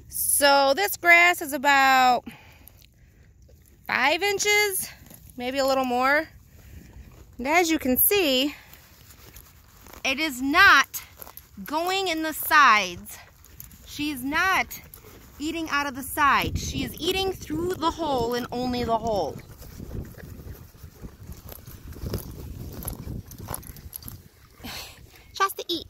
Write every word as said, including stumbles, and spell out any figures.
So this grass is about five inches, maybe a little more. And as you can see, it is not going in the sides. She is not eating out of the side. She is eating through the hole and only the hole. Shasta, eat.